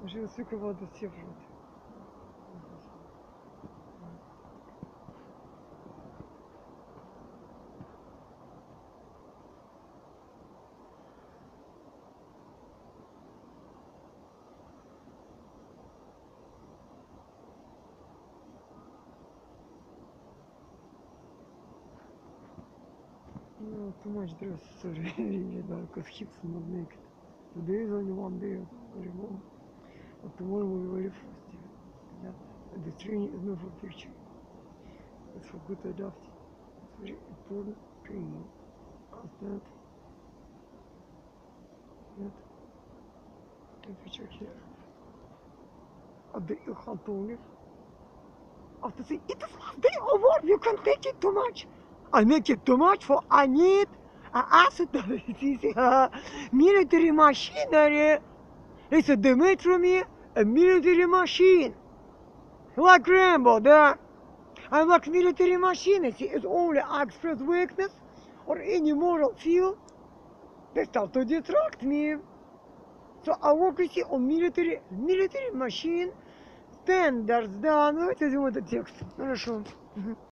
Je suis comment de s'y No, too much dress, sorry, really, because hips not naked. Today is only one day of remote, but tomorrow will be very frosty. Yeah. And the training is not for picture, it's for good adapting. It's very important training. Understand? Нет. Temperature here. At the Ilkhantonis. After saying, it is last day of work, you can't take it too much. I make it too much for I need an asset military machinery. It's a Dmitry, a military machine. Like Rambo, да? I like military machine. It's only express weakness or any moral field. They start to distract me. So I work on military machine standards. Да, ну это текст. Хорошо.